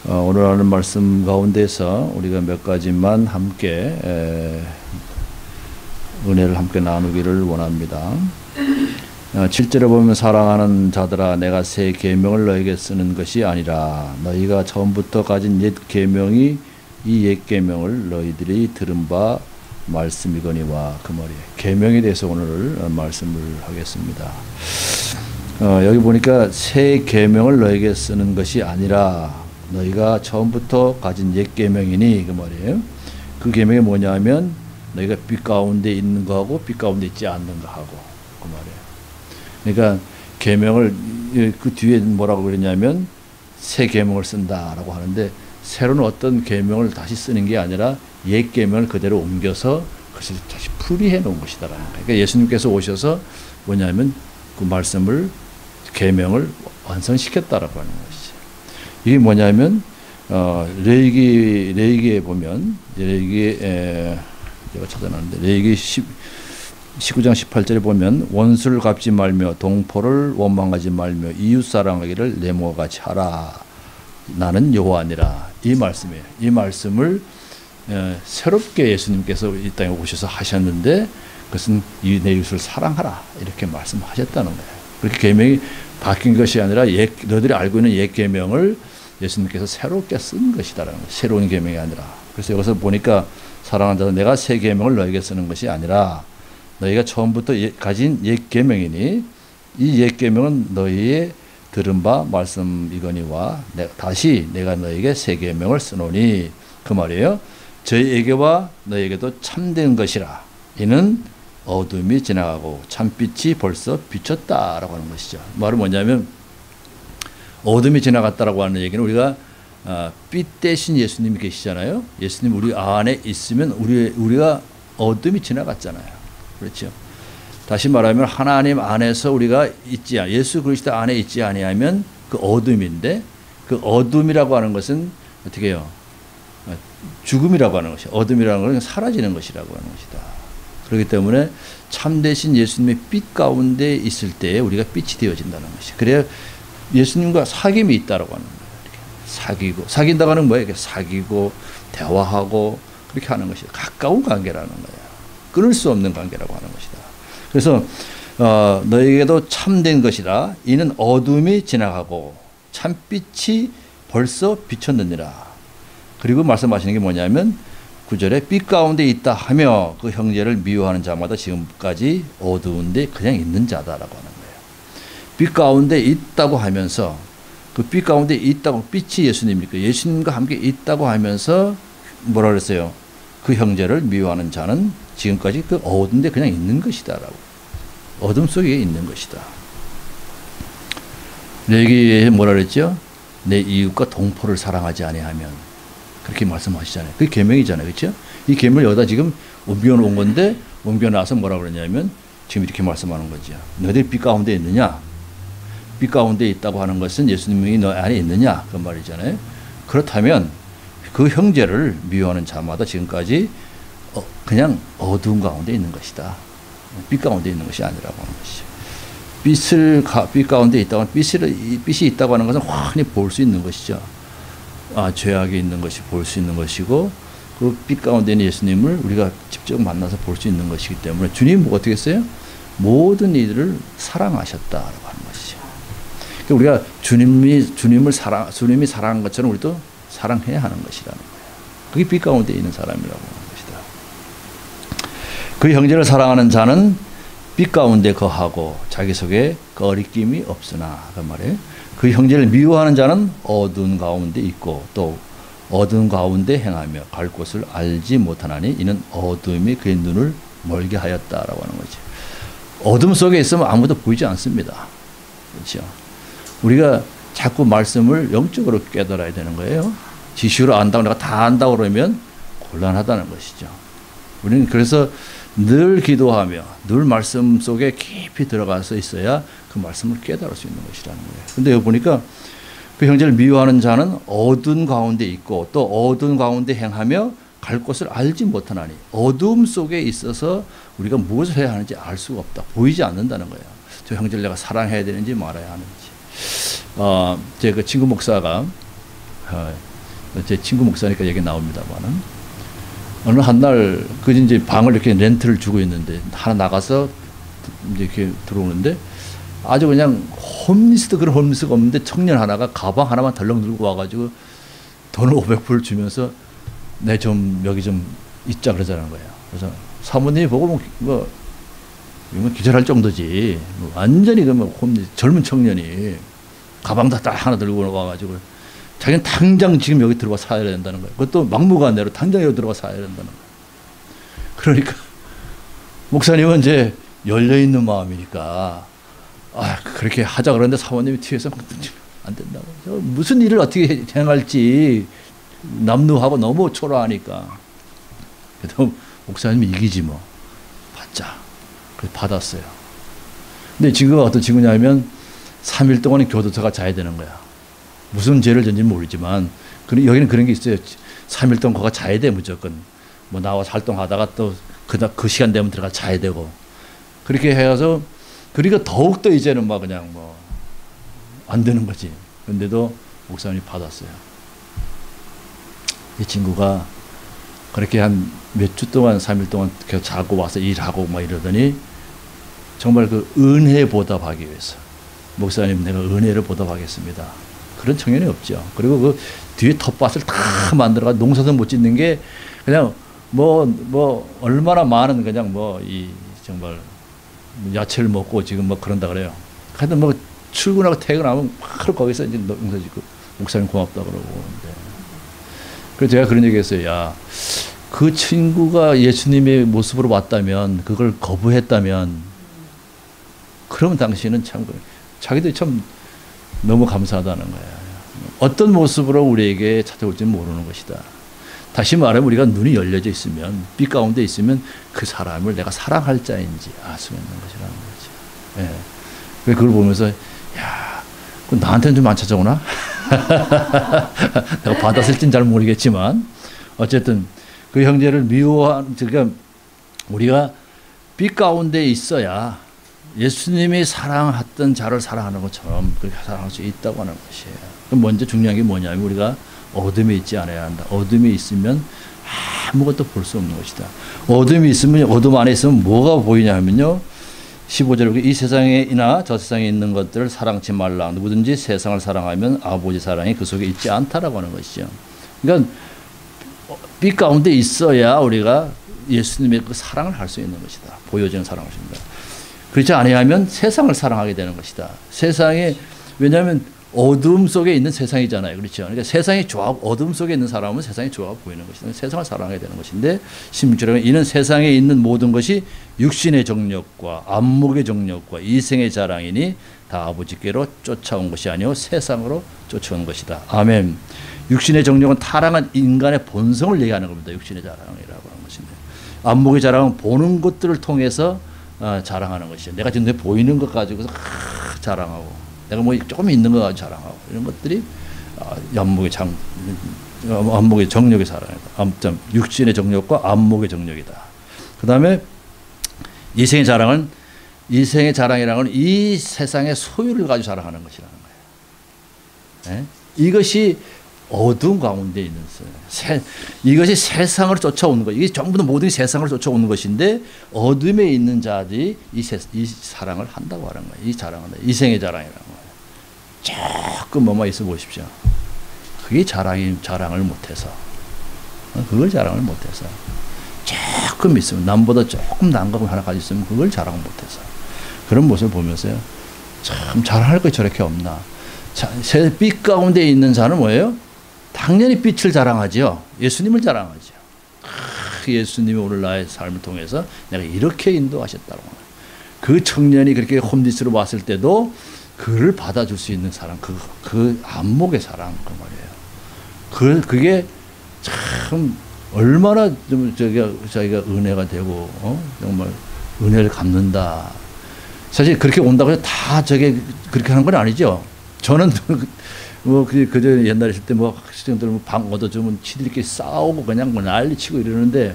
오늘 하는 말씀 가운데서 우리가 몇 가지만 함께 은혜를 함께 나누기를 원합니다. 7절에 보면 사랑하는 자들아 내가 새 계명을 너에게 쓰는 것이 아니라 너희가 처음부터 가진 옛 계명이 이 옛 계명을 너희들이 들은 바 말씀이거니와 그 말이에요. 계명에 대해서 오늘 말씀을 하겠습니다. 여기 보니까 새 계명을 너에게 쓰는 것이 아니라 너희가 처음부터 가진 옛 계명이니 그 말이에요. 그 계명이 뭐냐면 너희가 빛 가운데 있는 거하고 빛 가운데 있지 않는 거하고 그 말이에요. 그러니까 계명을 그 뒤에 뭐라고 그랬냐면 새 계명을 쓴다라고 하는데 새로운 어떤 계명을 다시 쓰는 게 아니라 옛 계명을 그대로 옮겨서 그것을 다시 풀이해 놓은 것이다라는 거예요. 그러니까 예수님께서 오셔서 뭐냐면 그 말씀을 계명을 완성시켰다라고 하는 것이죠. 이게 뭐냐면 레위기에 보면 레위기에 제가 찾아놨는데 레위기 19장 18절에 보면 원수를 갚지 말며 동포를 원망하지 말며 이웃 사랑하기를 내 몸과 같이 하라. 나는 여호와니라. 이 말씀이에요. 이 말씀을 새롭게 예수님께서 이 땅에 오셔서 하셨는데 그것은 내 이웃을 사랑하라 이렇게 말씀하셨다는 거예요. 그렇게 계명이 바뀐 것이 아니라 너희들이 알고 있는 옛 계명을 예수님께서 새롭게 쓴 것이다라는 거예요. 새로운 계명이 아니라. 그래서 여기서 보니까 사랑하는 자들 내가 새 계명을 너에게 쓰는 것이 아니라 너희가 처음부터 가진 옛 계명이니 이 옛 계명은 너희의 들은 바 말씀이거니와 다시 내가 너에게 새 계명을 쓰노니 그 말이에요. 저희에게와 너에게도 참된 것이라. 이는 어둠이 지나가고 참빛이 벌써 비쳤다라고 하는 것이죠. 말은 뭐냐면 어둠이 지나갔다라고 하는 얘기는 우리가 빛 대신 예수님이 계시잖아요. 예수님 우리 안에 있으면 우리가 어둠이 지나갔잖아요. 그렇죠. 다시 말하면 하나님 안에서 우리가 예수 그리스도 안에 있지 아니하면 그 어둠인데 그 어둠이라고 하는 것은 어떻게 해요? 죽음이라고 하는 것이 어둠이라는 것은 사라지는 것이라고 하는 것이다. 그렇기 때문에 참되신 예수님의 빛 가운데 있을 때 우리가 빛이 되어진다는 것이. 그래야 예수님과 사귐이 있다라고 하는 거예요. 사귀고 사귄다고 하는 뭐예요? 사귀고 대화하고 그렇게 하는 것이다. 가까운 관계라는 거예요. 끊을 수 없는 관계라고 하는 것이다. 그래서 너에게도 참된 것이라. 이는 어둠이 지나가고 참빛이 벌써 비쳤느니라. 그리고 말씀하시는 게 뭐냐면 9절에 빛 가운데 있다 하며 그 형제를 미워하는 자마다 지금까지 어두운데 그냥 있는 자다라고 하는 거예요. 빛 가운데 있다고 하면서 그 빛 가운데 있다고 빛이 예수님이니까 예수님과 함께 있다고 하면서 뭐라 그랬어요? 그 형제를 미워하는 자는 지금까지 그 어두운데 그냥 있는 것이다라고. 어둠 속에 있는 것이다. 레위기에 뭐라 그랬죠? 내 이웃과 동포를 사랑하지 아니하면 그렇게 말씀하시잖아요. 그게 계명이잖아요. 그렇죠? 이 계명을 여기다 지금 옮겨놓은 건데 옮겨놔서 뭐라 그러냐면 지금 이렇게 말씀하는 거죠. 너희들 빛 가운데 있느냐? 빛 가운데 있다고 하는 것은 예수님이 너 안에 있느냐? 그 말이잖아요. 그렇다면 그 형제를 미워하는 자마다 지금까지 그냥 어두운 가운데 있는 것이다. 빛 가운데 있는 것이 아니라고 하는 것이죠. 빛 가운데 있다고 하는 빛이 있다고 하는 것은 환히 볼 수 있는 것이죠. 죄악이 있는 것이 볼 수 있는 것이고 그 빛 가운데 있는 예수님을 우리가 직접 만나서 볼 수 있는 것이기 때문에 주님은 어떻게 했어요? 모든 이들을 사랑하셨다라고 하는 것이죠. 그러니까 우리가 주님이 사랑한 것처럼 우리도 사랑해야 하는 것이라는 거예요. 그게 빛 가운데 있는 사람이라고 하는 것이다. 그 형제를 사랑하는 자는 빛 가운데 거하고 자기 속에 거리낌이 없으나 그 말이에요. 그 형제를 미워하는 자는 어두운 가운데 있고 또 어두운 가운데 행하며 갈 곳을 알지 못하나니 이는 어둠이 그의 눈을 멀게 하였다라고 하는 거지. 어둠 속에 있으면 아무도 보이지 않습니다. 그렇죠? 우리가 자꾸 말씀을 영적으로 깨달아야 되는 거예요. 지식으로 안다고 내가 다 안다고 그러면 곤란하다는 것이죠. 우리는 그래서 늘 기도하며 늘 말씀 속에 깊이 들어가서 있어야 그 말씀을 깨달을 수 있는 것이라는 거예요. 근데 여기 보니까 그 형제를 미워하는 자는 어두운 가운데 있고 또 어두운 가운데 행하며 갈 곳을 알지 못하나니 어두움 속에 있어서 우리가 무엇을 해야 하는지 알 수가 없다. 보이지 않는다는 거예요. 저 형제를 내가 사랑해야 되는지 말아야 하는지. 제 그 친구 목사가 제 친구 목사니까 얘기 나옵니다만은 어느 한날 그 이제 방을 이렇게 렌트를 주고 있는데 하나 나가서 이제 이렇게 들어오는데 아주 그냥 홈리스도 그런 홈리스가 없는데 청년 하나가 가방 하나만 덜렁 들고 와가지고 돈을 500불 주면서 내 좀 여기 좀 있자 그러자는 거예요. 그래서 사모님이 보고 뭐 기절할 정도지 완전히 그러면 홈리스 젊은 청년이 가방 다 하나 들고 와가지고 자기는 당장 지금 여기 들어와 사야 된다는 거예요. 그것도 막무가내로 당장 여기 들어와 사야 된다는 거예요. 그러니까 목사님은 이제 열려있는 마음이니까 그렇게 하자 그러는데 사모님이 뒤에서 안 된다고. 무슨 일을 어떻게 행할지 남루하고 너무 초라하니까. 그래도 목사님이 이기지 뭐. 받자. 그래서 받았어요. 근데 친구가 어떤 친구냐면 3일 동안 교도소가 자야 되는 거야. 무슨 죄를 졌는지 모르지만 여기는 그런 게 있어요. 3일 동안 거가 자야 돼 무조건. 뭐 나와서 활동하다가 또 그 시간 되면 들어가 자야 되고. 그렇게 해서 그러니까 더욱더 이제는 막 그냥 뭐 안 되는 거지. 근데도 목사님이 받았어요. 이 친구가 그렇게 한 몇 주 동안 3일 동안 계속 자고 와서 일하고 막 이러더니 정말 그 은혜 보답하기 위해서 목사님 내가 은혜를 보답하겠습니다. 그런 청년이 없죠. 그리고 그 뒤에 텃밭을 다 만들어가 농사도 못 짓는 게 그냥 뭐 얼마나 많은 그냥 뭐 이 정말 야채를 먹고 지금 뭐 그런다 그래요. 하여튼 뭐 출근하고 퇴근하면 바로 거기서 이제 농사 짓고 목사님 고맙다 그러고. 그래서 제가 그런 얘기 했어요. 야, 그 친구가 예수님의 모습으로 왔다면 그걸 거부했다면 그러면 당신은 참 자기도 참 너무 감사하다는 거야. 어떤 모습으로 우리에게 찾아올지는 모르는 것이다. 다시 말하면 우리가 눈이 열려져 있으면 빛 가운데 있으면 그 사람을 내가 사랑할 자인지 알 수 있는 것이라는 거죠. 예. 그걸 보면서 야, 나한테는 좀 안 찾아오나? 내가 받았을지는 잘 모르겠지만 어쨌든 그 형제를 미워한 그러니까 우리가 빛 가운데 있어야 예수님이 사랑했던 자를 사랑하는 것처럼 그렇게 사랑할 수 있다고 하는 것이에요. 그럼 먼저 중요한 게 뭐냐면 우리가 어둠에 있지 않아야 한다. 어둠에 있으면 아무것도 볼 수 없는 것이다. 어둠이 있으면 어둠 안에 있으면 뭐가 보이냐 하면요. 15절에 이 세상에나 저 세상에 있는 것들을 사랑치 말라. 누구든지 세상을 사랑하면 아버지 사랑이 그 속에 있지 않다라고 하는 것이죠. 그러니까 빛 가운데 있어야 우리가 예수님의 그 사랑을 할 수 있는 것이다. 보여지는 사랑을 합니다. 그렇지 아니하면 세상을 사랑하게 되는 것이다. 세상에 왜냐하면 어둠 속에 있는 세상이잖아요. 그렇죠. 그러니까 세상이 좋아하고 어둠 속에 있는 사람은 세상이 좋아 보이는 것이다. 세상을 사랑하게 되는 것인데 16절에 이는 세상에 있는 모든 것이 육신의 정욕과 안목의 정욕과 이생의 자랑이니 다 아버지께로 쫓아온 것이 아니요 세상으로 쫓아온 것이다. 아멘. 육신의 정욕은 타락한 인간의 본성을 얘기하는 겁니다. 육신의 자랑이라고 하는 것인데 안목의 자랑은 보는 것들을 통해서 자랑하는 것이죠. 내가 지금 보이는 것 가지고서 자랑하고 내가 뭐 조금 있는 거 가지고 자랑하고 이런 것들이 안목의 정욕의 자랑이다. 육신의 정욕과 안목의 정욕이다. 그 다음에 이생의 자랑은 이생의 자랑이라는 건 이 세상의 소유를 가지고 자랑하는 것이라는 거예요. 네? 이것이 어두운 가운데 있는 이것이 세상을 쫓아오는 것. 이게 전부 다 모든 세상을 쫓아오는 것인데 어둠에 있는 자들이 이 사랑을 한다고 하는 거예요. 이 자랑한다. 이생의 자랑이라는 거예요. 조금 뭐만 있어 보십시오. 그게 자랑을 못해서 그걸 자랑을 못해서 조금 있으면 남보다 조금 나은 거 하나 가지고 있으면 그걸 자랑을 못해서 그런 모습을 보면서요. 참 자랑할 거 저렇게 없나. 빛 가운데 있는 자는 뭐예요? 당연히 빛을 자랑하죠. 예수님을 자랑하죠. 예수님이 오늘 나의 삶을 통해서 내가 이렇게 인도하셨다고. 그 청년이 그렇게 홈리스로 왔을 때도 그를 받아줄 수 있는 사랑, 그 안목의 사랑, 그 말이에요. 그게 참 얼마나 좀 자기가 은혜가 되고, 정말 은혜를 갚는다. 사실 그렇게 온다고 해서 다 그렇게 하는 건 아니죠. 저는 그저 옛날에 있을 때 학생들 방 얻어주면 지들끼리 싸우고 그냥 난리치고 이러는데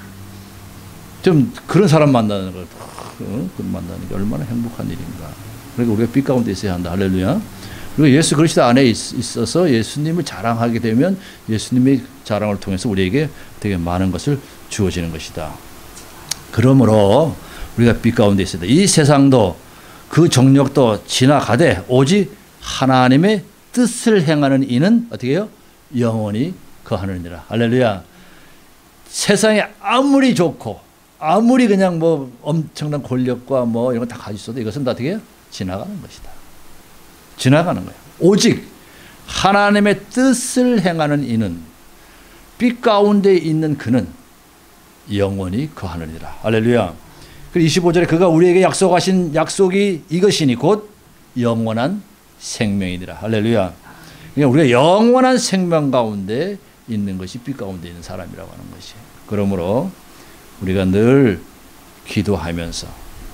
좀 그런 사람 만나는 걸, 만나는 게 얼마나 행복한 일인가. 그러니까 우리가 빛 가운데 있어야 한다. 할렐루야. 그리고 예수 그리스도 안에 있어서 예수님을 자랑하게 되면 예수님의 자랑을 통해서 우리에게 되게 많은 것을 주어지는 것이다. 그러므로 우리가 빛 가운데 있어야 돼. 이 세상도 그 정력도 지나가되 오직 하나님의 뜻을 행하는 이는 어떻게 해요? 영원히 거하느니라. 할렐루야. 세상에 아무리 좋고 아무리 그냥 뭐 엄청난 권력과 뭐 이런 거 다 가지고 있어도 이것은 다 어떻게 해요? 지나가는 것이다. 지나가는 거예요. 오직 하나님의 뜻을 행하는 이는 빛 가운데 있는 그는 영원히 거하느니라. 할렐루야. 그리고 25절에 그가 우리에게 약속하신 약속이 이것이니 곧 영원한 생명이니라. 할렐루야. 그러니까 우리가 영원한 생명 가운데 있는 것이 빛 가운데 있는 사람이라고 하는 것이. 그러므로 우리가 늘 기도하면서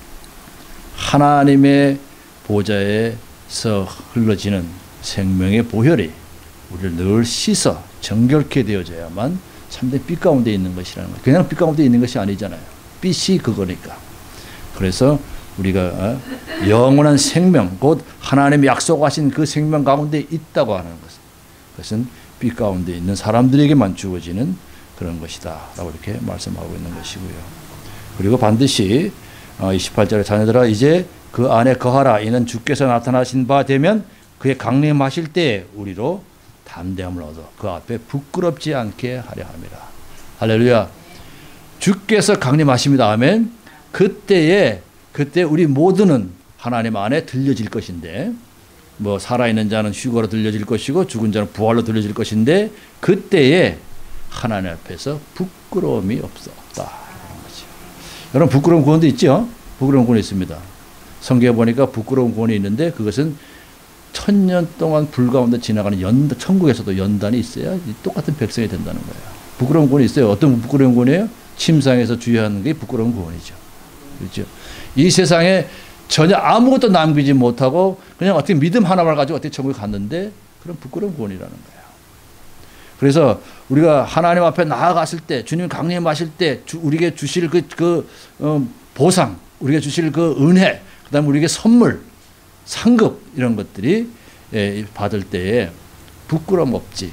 하나님의 보좌에서 흘러지는 생명의 보혈이 우리를 늘 씻어 정결케 되어져야만 참된 빛 가운데 있는 것이라는 거예요. 그냥 빛 가운데 있는 것이 아니잖아요. 빛이 그거니까. 그래서 우리가 영원한 생명, 곧 하나님이 약속하신 그 생명 가운데 있다고 하는 것은, 그것은 빛 가운데 있는 사람들에게만 주어지는 그런 것이다 라고 이렇게 말씀하고 있는 것이고요. 그리고 반드시 28절에 자녀들아 이제 그 안에 거하라. 이는 주께서 나타나신 바 되면 그의 강림하실 때 우리로 담대함을 얻어 그 앞에 부끄럽지 않게 하려 함이라. 할렐루야. 주께서 강림하십니다. 아멘. 그때 우리 모두는 하나님 안에 들려질 것인데, 뭐 살아있는 자는 휴거로 들려질 것이고 죽은 자는 부활로 들려질 것인데, 그때에 하나님 앞에서 부끄러움이 없다. 여러분 부끄러운 구원도 있죠? 부끄러운 구원이 있습니다. 성경에 보니까 부끄러운 구원이 있는데 그것은 1000년 동안 불 가운데 지나가는 천국에서도 연단이 있어야 똑같은 백성이 된다는 거예요. 부끄러운 구원이 있어요. 어떤 부끄러운 구원이에요? 침상에서 주의하는 게 부끄러운 구원이죠. 그렇죠? 이 세상에 전혀 아무것도 남기지 못하고 그냥 어떻게 믿음 하나만 가지고 어떻게 천국에 갔는데 그런 부끄러운 구원이라는 거예요. 그래서 우리가 하나님 앞에 나아갔을 때, 주님 강림하실 때 우리에게 주실 보상, 우리에게 주실 그 은혜, 그 다음에 우리에게 선물, 상급 이런 것들이 받을 때에 부끄러움 없지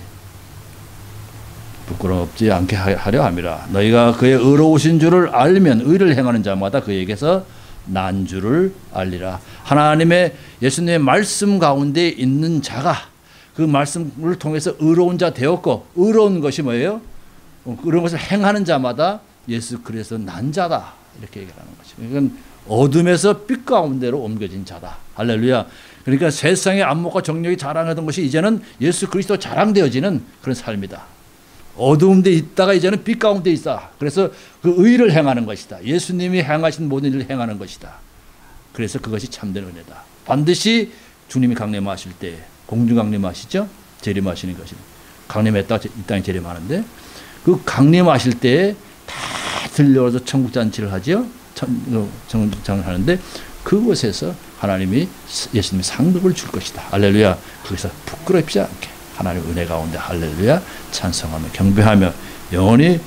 않게 하려 함이라. 너희가 그의 의로우신 줄을 알면 의를 행하는 자마다 그에게서 난 줄을 알리라. 하나님의 예수님의 말씀 가운데 있는 자가 그 말씀을 통해서 의로운 자 되었고, 의로운 것이 뭐예요? 그런 것을 행하는 자마다 예수 그리스도 난 자다 이렇게 얘기하는 거죠. 그러니까 어둠에서 빛 가운데로 옮겨진 자다. 할렐루야. 그러니까 세상의 안목과 정력이 자랑하던 것이 이제는 예수 그리스도 자랑되어지는 그런 삶이다. 어두운 데 있다가 이제는 빛 가운데 있다. 그래서 그 의를 행하는 것이다. 예수님이 행하신 모든 일을 행하는 것이다. 그래서 그것이 참된 은혜다. 반드시 주님이 강림하실 때, 공중 강림하시죠? 재림하시는 것입니다. 강림했다가 이 땅에 재림하는데, 그 강림하실 때에 다 들려와서 천국 잔치를 하죠. 정장을 하는데 그곳에서 하나님이 예수님의 상급을 줄 것이다. 할렐루야. 거기서 부끄럽지 않게 하나님의 은혜 가운데 할렐루야 찬송하며 경배하며 영원히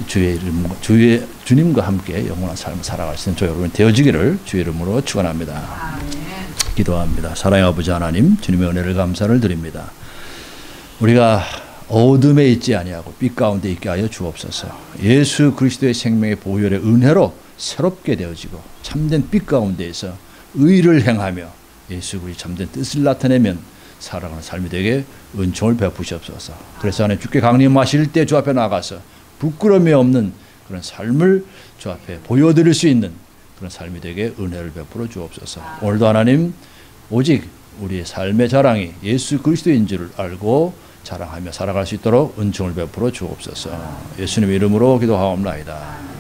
주님과 함께 영원한 삶을 살아갈 수 있는 저 여러분 되어지기를 주의 이름으로 축원합니다. 기도합니다. 사랑의 아버지 하나님, 주님의 은혜를 감사를 드립니다. 우리가 어둠에 있지 아니하고 빛 가운데 있게 하여 주옵소서. 예수 그리스도의 생명의 보혈의 은혜로 새롭게 되어지고 참된 빛 가운데에서 의를 행하며 예수 그리스도의 참된 뜻을 나타내면 살아가는 삶이 되게 은총을 베푸시옵소서. 그래서 하나님 주께 강림하실 때 주 앞에 나가서 부끄러움이 없는 그런 삶을 주 앞에 보여드릴 수 있는 그런 삶이 되게 은혜를 베풀어 주옵소서. 오늘도 하나님 오직 우리의 삶의 자랑이 예수 그리스도인 줄을 알고 자랑하며 살아갈 수 있도록 은총을 베풀어 주옵소서. 예수님의 이름으로 기도하옵나이다.